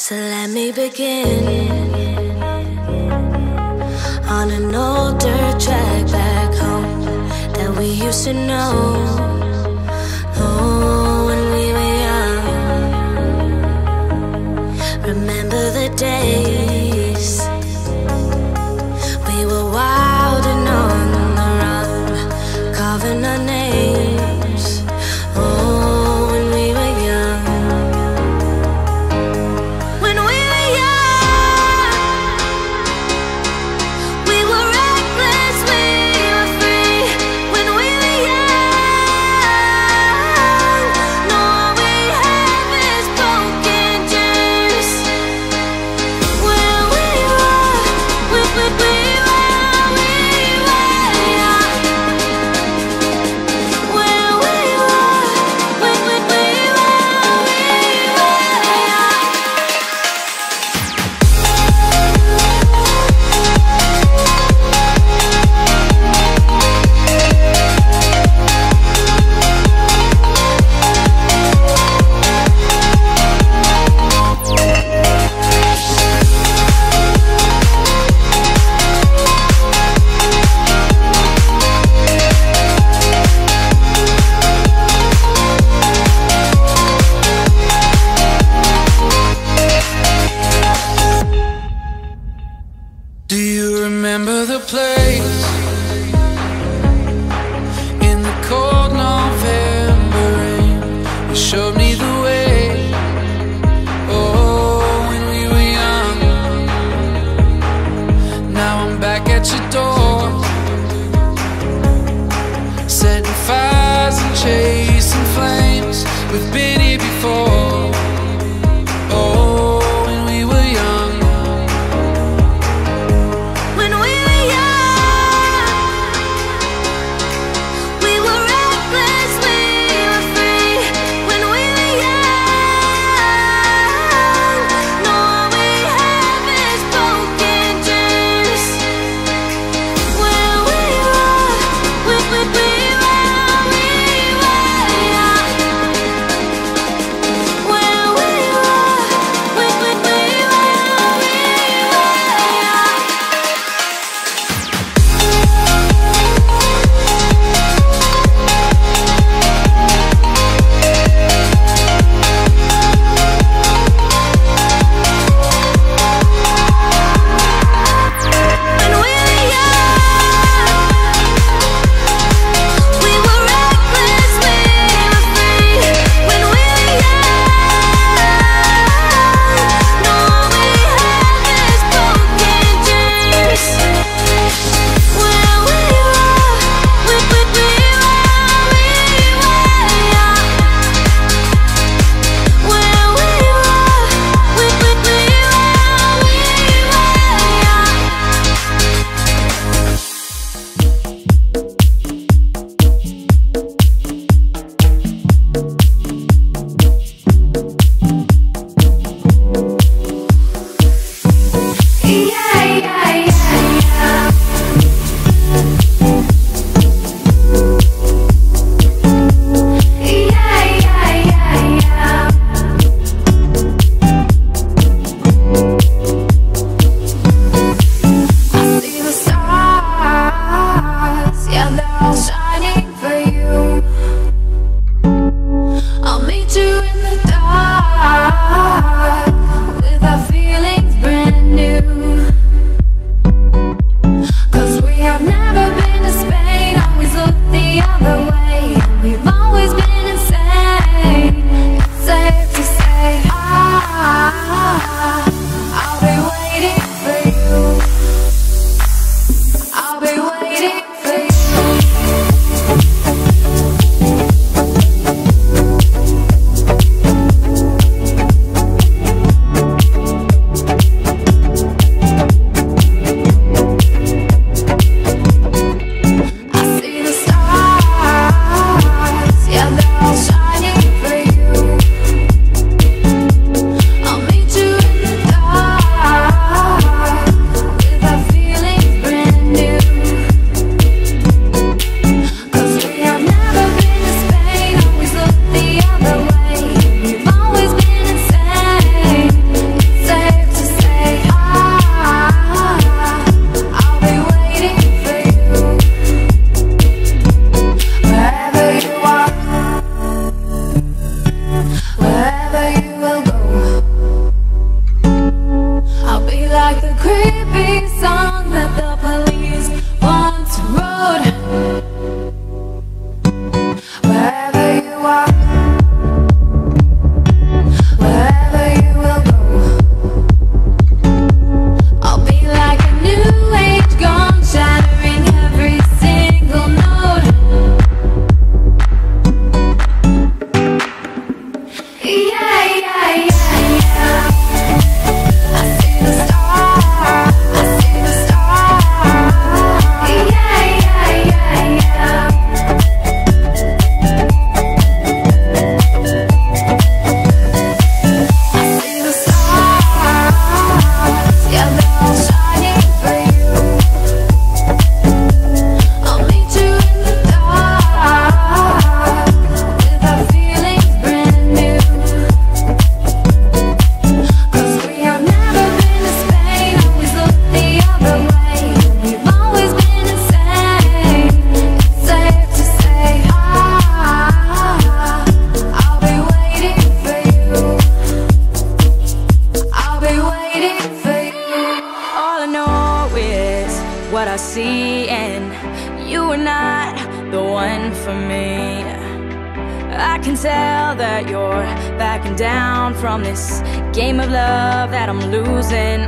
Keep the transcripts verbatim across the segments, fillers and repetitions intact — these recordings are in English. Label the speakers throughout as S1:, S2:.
S1: So let me begin on an old dirt track back home that we used to know. Oh, when we were young, remember the days we were wild and on the run, carving our names. Oh, when we were young, when we were young, we were reckless, we were free. When we were young, no, all we have is broken dreams. When we were, we, we, we were, we were young. When we were, we, we, we were, we were young.
S2: Do you remember the place in the cold November rain? You showed me the way. Oh, when we were young. Now I'm back at your door, setting fires and chasing flames. We've been here before. Oh, when we were young.
S1: When we were young, what I see, and you are not the one for me. I can tell that you're backing down from this game of love that I'm losing.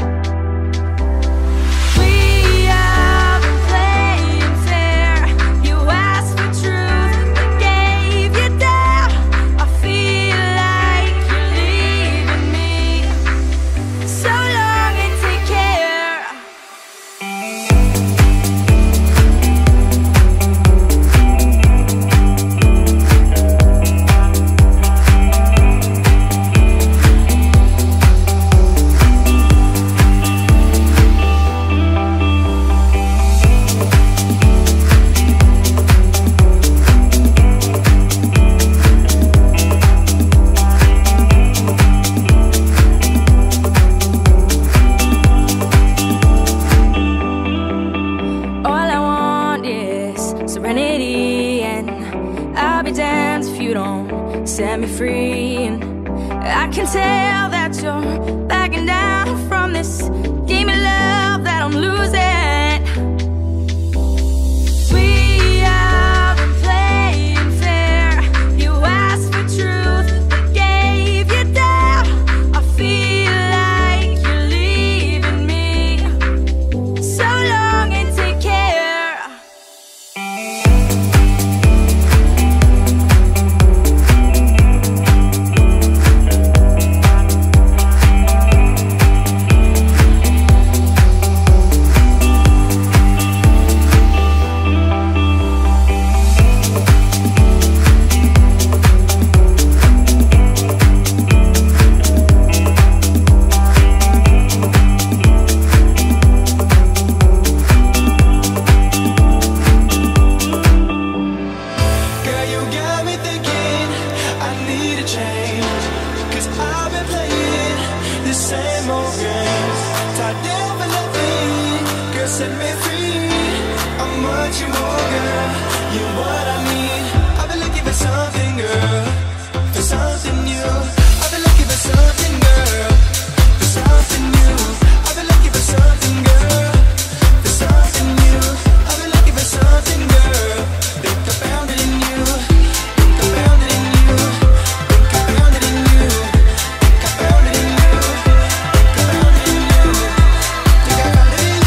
S1: Set me free, and I can tell that you're backing down from this game of love that I'm losing. We have been playing fair. You asked for truth, I gave you doubt. I feel like you're leaving me. So long and take care. Set me free. I'm what you want, girl. You're what I need. I've been looking for something, girl, for something new. I've been looking for something, girl, for something new. I've been looking for something, girl, for something new. I've been looking for something, girl. Think I found it in you. Think I found it in you. Think I found it in you. Think I found it in you. Think I found it in you. Think I found it in you.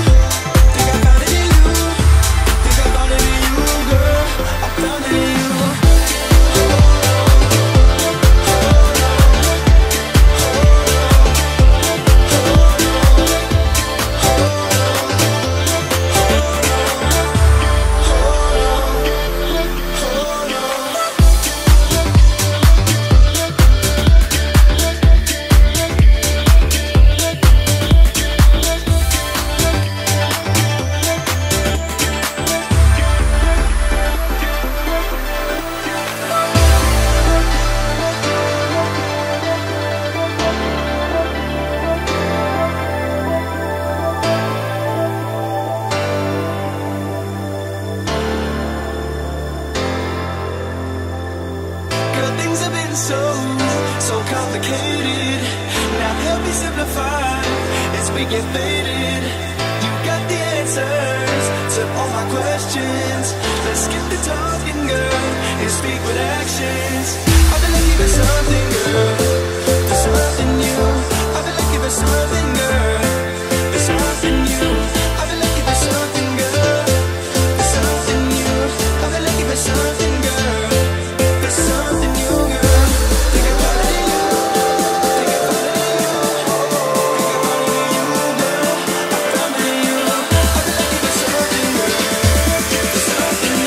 S1: So, so complicated. Now help me simplify as we get faded. You got the answers to all my questions. Let's skip the talking, girl, and speak with actions. I've been looking for something, girl, for something new. I've been looking for something, girl, for something new. I've been looking for something, girl, for something new. I've been looking for something, girl, for something new, girl.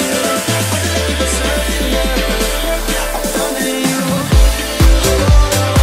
S2: Something new.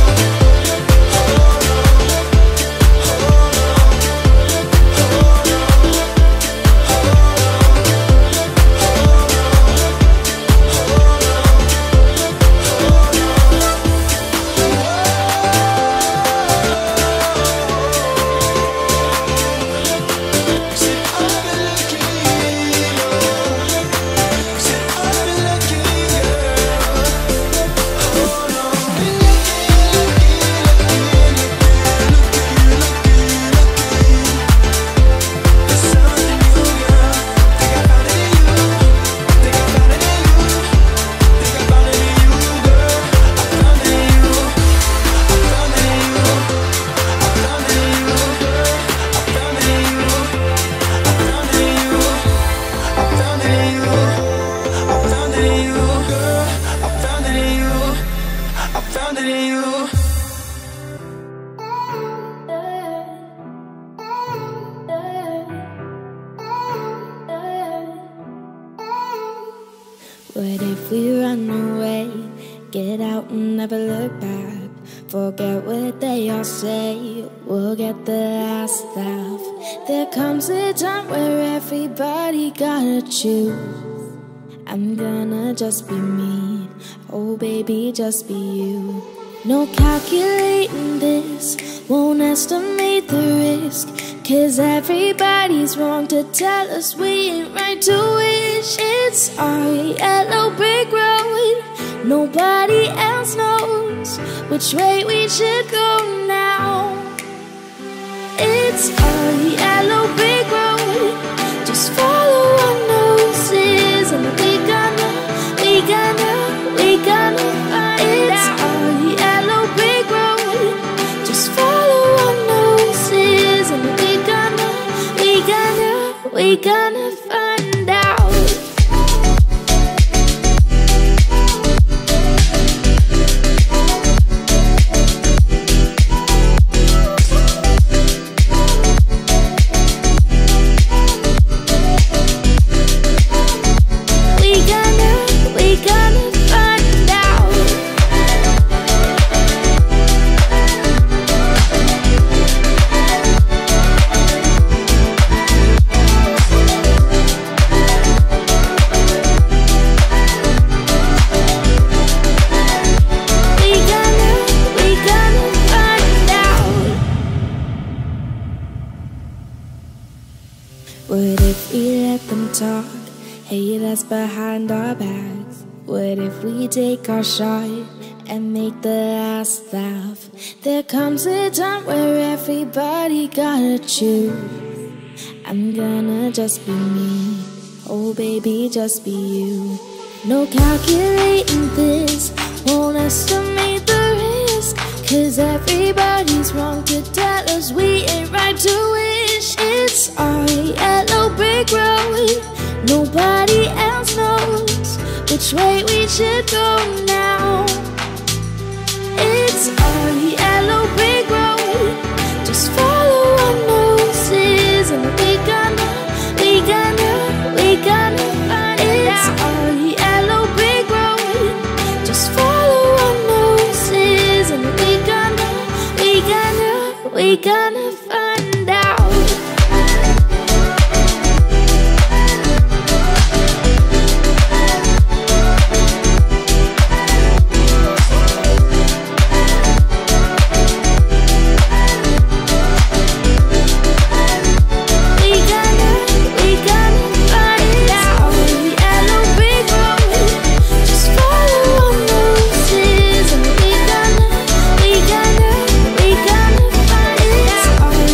S1: What if we run away, get out and never look back? Forget what they all say, we'll get the last laugh. There comes a time where everybody gotta choose. I'm gonna just be me, oh baby, just be you. No calculating this, won't estimate the risk, 'cause everybody's wrong to tell us we ain't right to wish. It's our yellow brick road, nobody else knows which way we should go now. It's our yellow brick road, just follow our noses, and we gonna, we gonna, we gonna find out. It's our yellow brick road, just follow our noses, and we gonna, we gonna, we gonna find out. What if we let them talk, hate us behind our backs? What if we take our shot and make the last laugh? There comes a time where everybody gotta choose. I'm gonna just be me, oh baby, just be you. No calculating this, won't estimate the risk, 'cause everybody's wrong to tell us we ain't right to wish. It's our yellow brick road, nobody else knows which way we should go now. It's our yellow brick road, just follow our noses, and we gonna, we gonna, we gonna find it out. It's our yellow brick road, just follow our noses, and we gonna, we gonna, we gonna find out. Our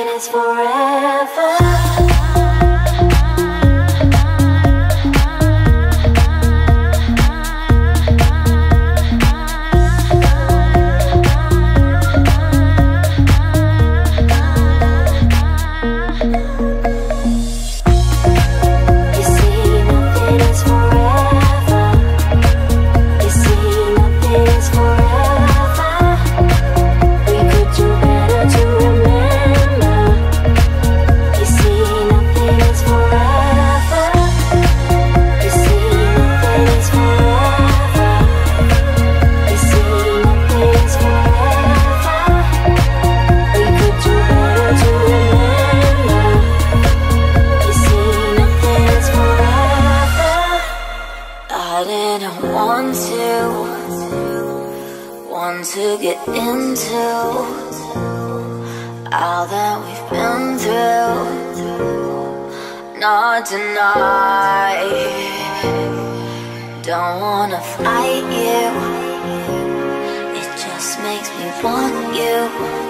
S1: is forever. To get into all that we've been through, not tonight. Don't wanna fight you, it just makes me want you.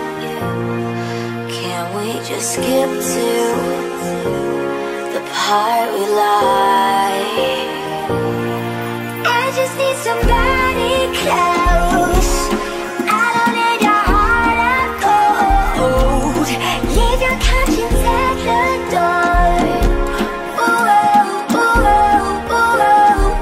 S1: Can we just skip to the part we like? I just need somebody close. Leave your conscience at the door. Ooh, ooh, ooh, ooh.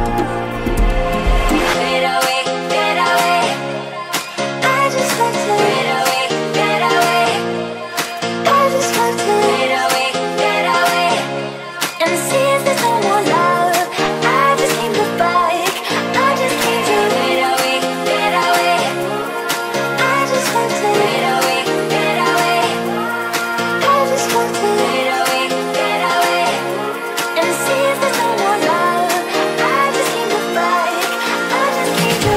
S1: Fade away, fade away. I just want to fade away, fade away. I just want to fade away, fade away. And see if there's no more love. I just came to bike. I just came to fade away, fade away. I just want to fade away, fade away. I just want to fade away, fade away. And see if there's no more love. I just came to fight. I just came to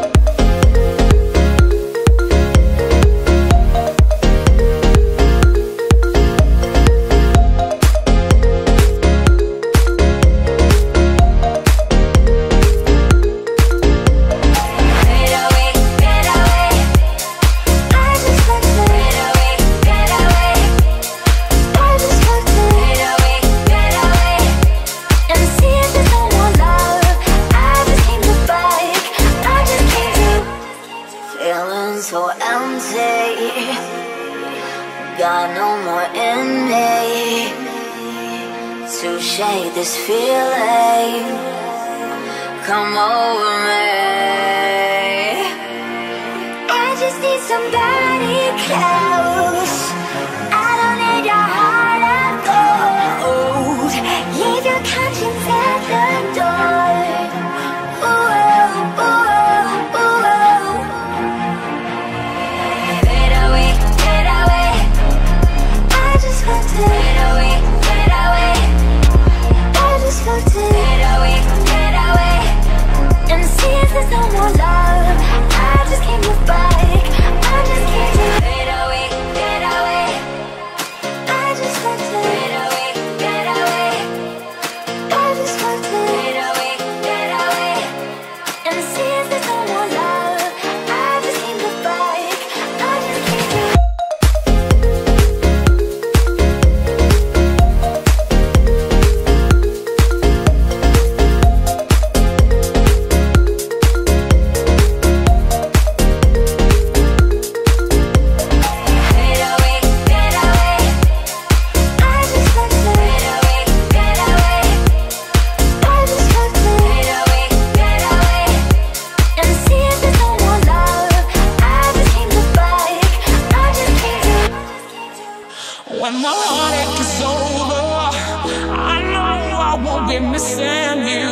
S1: fade away, fade away. I just want to fade away, fade away. I just want to fade away, fade away. And see if there's no more love. I just came to fight. I just came to feeling so empty. Got no more in me to shake this feeling. Come over me. I just need somebody close. I don't need your heart of gold. Leave your conscience at the door. Ooh, ooh, ooh, ooh. Fade away, fade away. I just want to fade away, fade away. I just want to fade away, fade away. And see if there's no more love. I just came to bike. I just came to fade away, fade away. I just want to fade away, fade away. I just want to fade away, fade away. And see if there's no more love. I just came to bike. I just came to fade away, fade away. I just want to fade away, fade away. I just want to fade away, fade away. And see if there's no more love. I just came to bike. I just came to.
S3: When my heartache is over, I know I won't be missing you.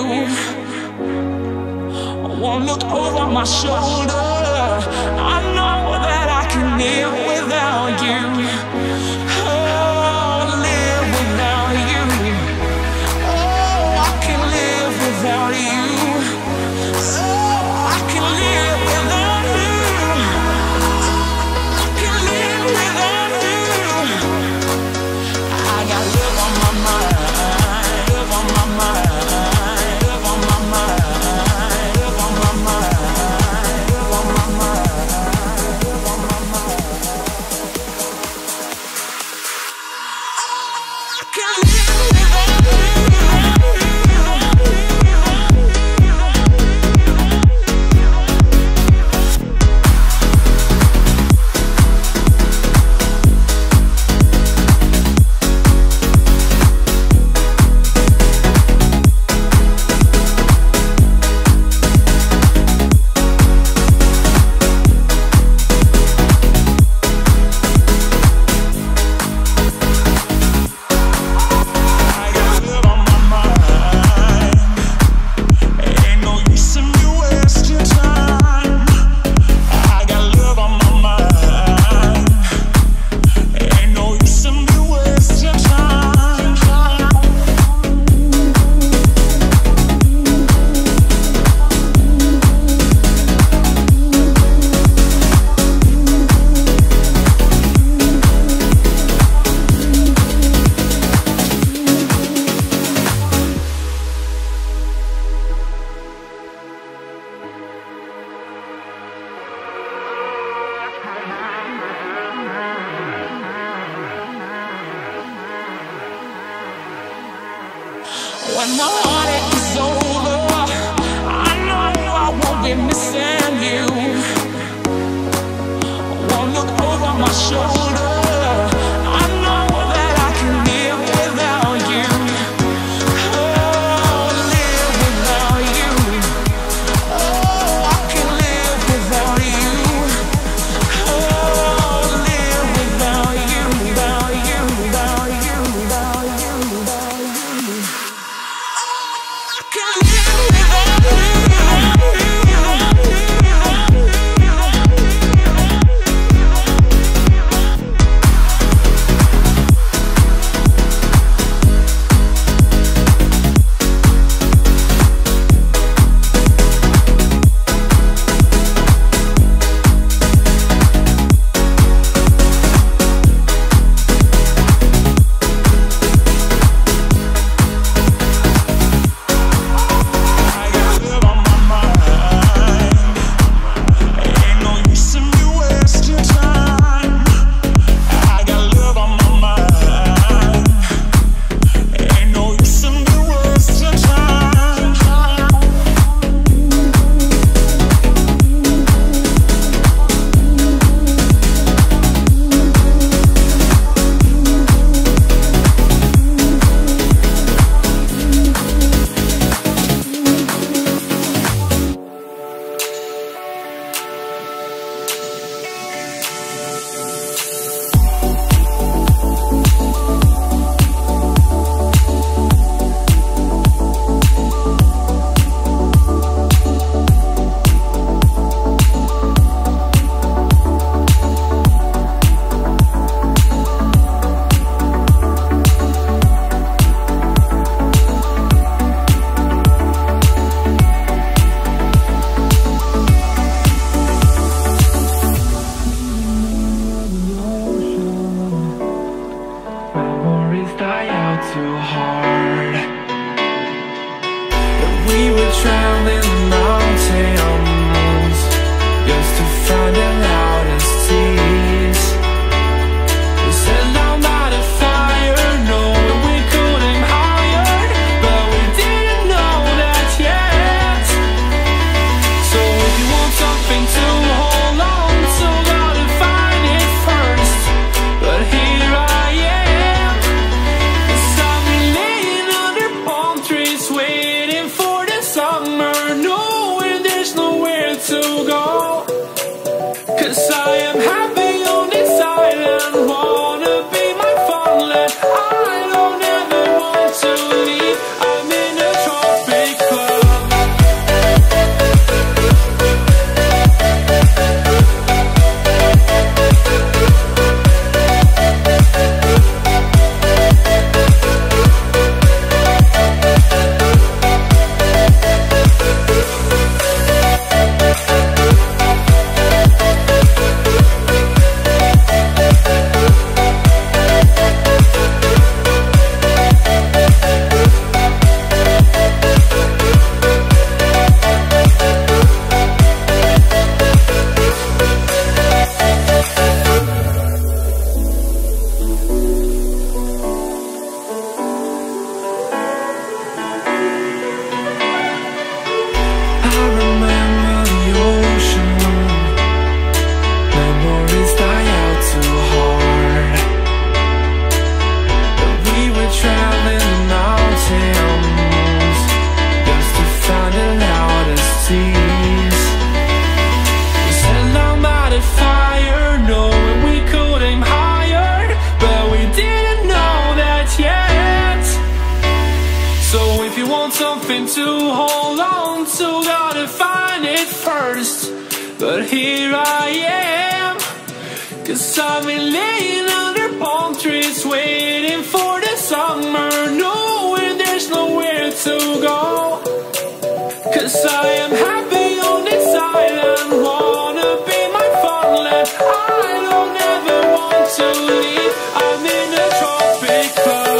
S3: I won't look over my shoulder. I know that I can live without you. Oh, live without you. Oh, I can live without you. Oh, I can live without you. I can live without you. I got love on my mind, love on my mind, love on my mind, love on my mind, love on my mind, love on my mind. when my heartache is over, I know I won't be missing you. Won't look over my shoulder. I know that I can live without you. Oh, live without you. Oh, I can live without you. Oh, live without you, without you, without you, without you, without you. Oh, I can live without you, without you, without you, without you. I got love on my mind. Ain't no use in me wasting time. I got love on my mind. Ain't no use in me wasting time.
S2: Memories die out too hard. But we were traveling the mountains just to find the loudest tears. We set down by the fire, knowing we could aim higher, but we didn't know that yet. So if you want something to hold on to, gotta find it first. But here I am, 'cause I've been laying under palm trees, waiting for the summer, knowing there's nowhere to go. 'Cause I am happy on this island, wanna be my farmland. I don't ever want to leave, I'm in a tropic club. I remember the ocean. Memories die out too hard. But we were traveling the mountains just to find the loudest tears. We sat down by the fire, knowing we could aim higher, but we didn't know that yet. So if you want something to hold on to, gotta find it first. But here I am, 'cause I've been laying under palm trees, waiting for the summer, knowing there's nowhere to go. 'Cause I am happy on this island, wanna be my farmland. I don't ever want to leave, I'm in a tropic club.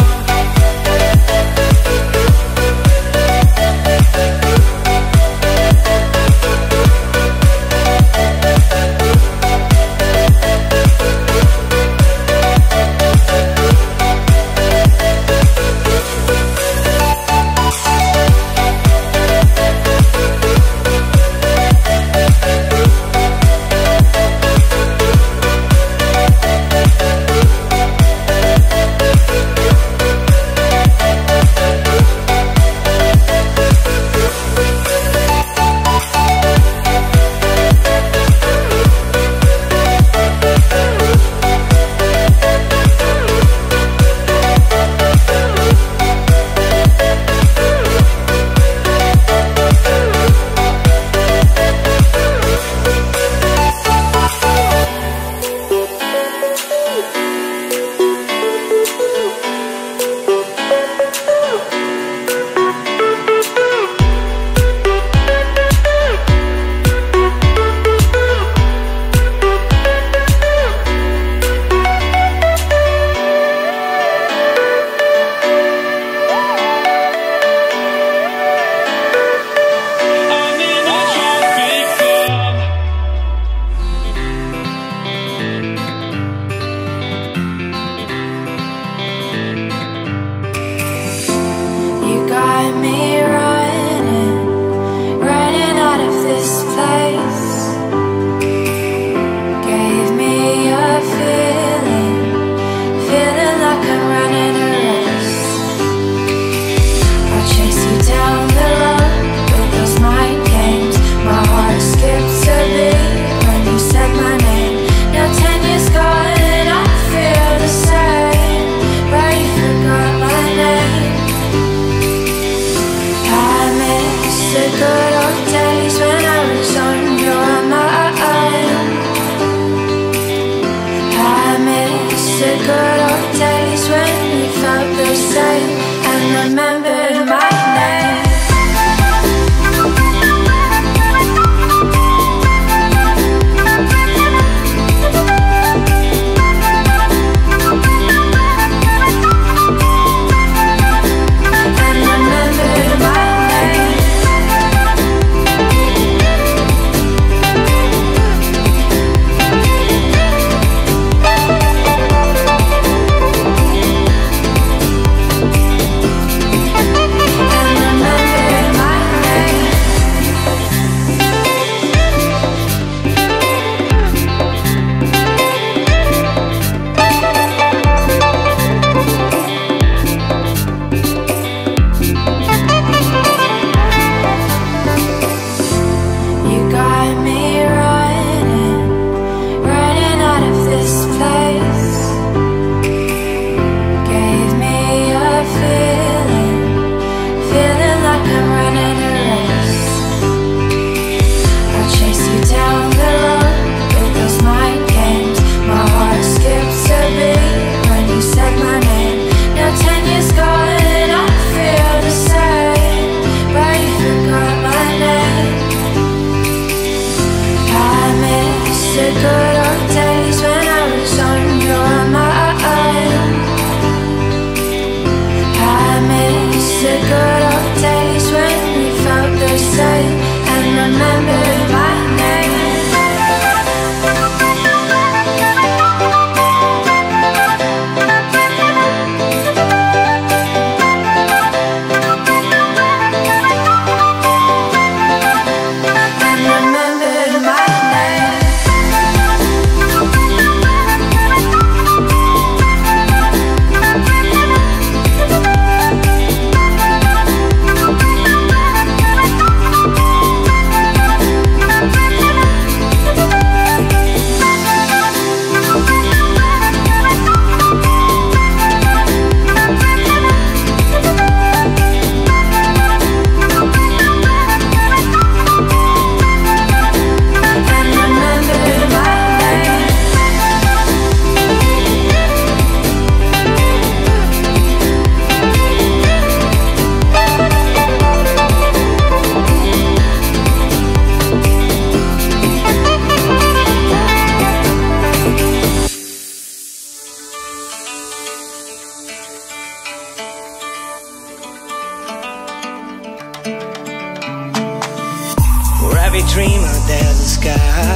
S4: every dreamer there's a sky.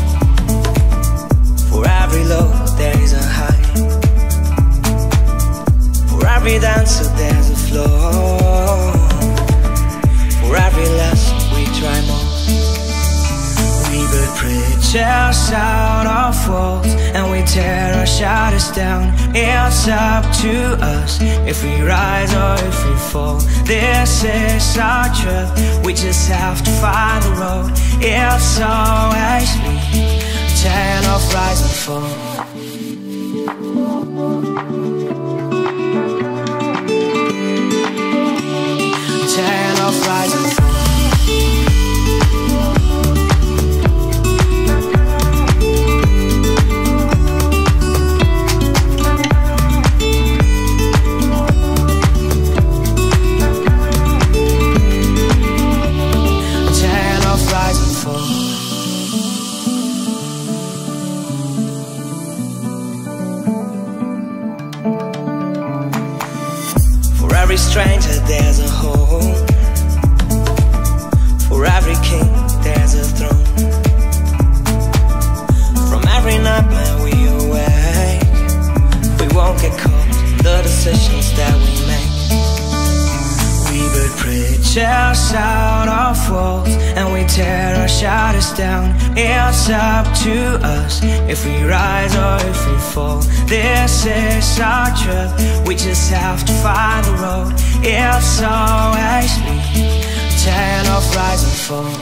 S4: For every low there is a high. For every dancer there's a floor. For every lesson we try more. We build bridges out of walls, and we tear our shadows down. It's up to us if we rise or if we fall. This is our truth, we just have to find the road. It's always me, tale of rise and fall. Tale of rise and fall. For every stranger there's a home. For every king there's a throne. From every nightmare we awake, we won't get caught in the decisions that we make. We build bridges out of walls, and we tear our shadows down. It's up to us if we rise or if we fall. This is our truth, we just have to find the road. It's always me, tale of rise and fall.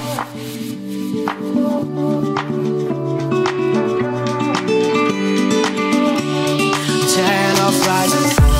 S4: Tale of rise and fall.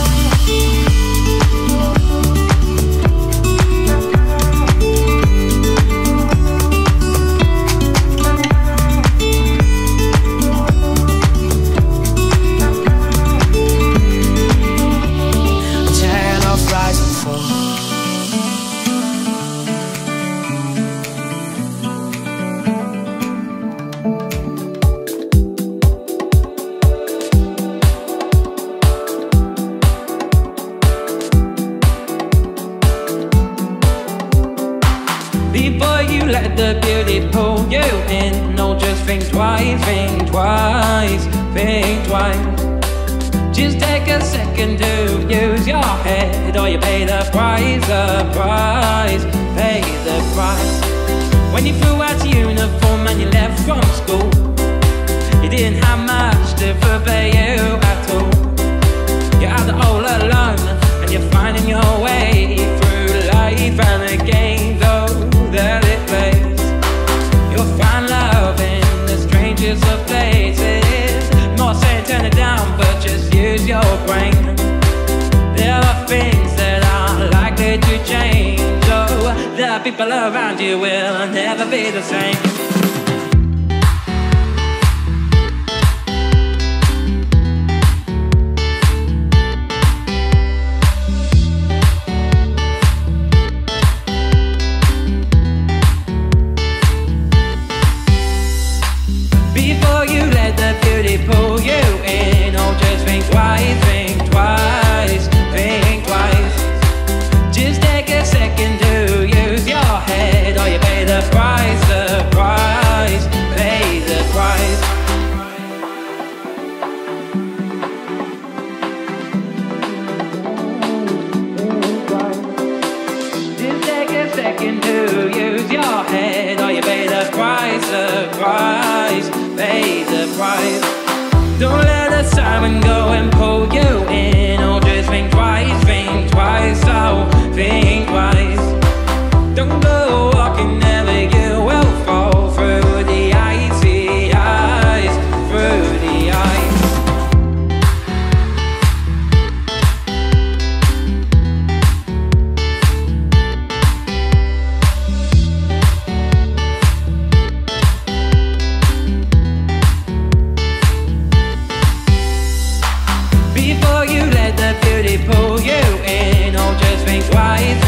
S5: Before you let the beauty pull you in, no, just think twice, think twice, think twice. Just take a second to use your head, or you pay the price, the price, pay the price. When you threw out your uniform and you left from school, you didn't have much to prepare you at all. You're out all alone, and you're finding your way through life and the game, though that it plays. You'll find love in the strangest of places. Not saying turn it down, but just use your brain. There are things that are likely to change. Oh, the people around you will never be the same. Before you let the beauty pull you in, oh, just think twice, think twice, think twice. Just take a second to use your head, or you pay the price, the price, pay the price. Just take a second to use your head, or you pay the price, the price, pay the price. Don't let the siren go and pull you in, or just think twice, think twice, oh, think twice. Don't go walking, never you will fall through the icy eyes, through the eyes. Before you let the beauty pull you in, oh, just think twice.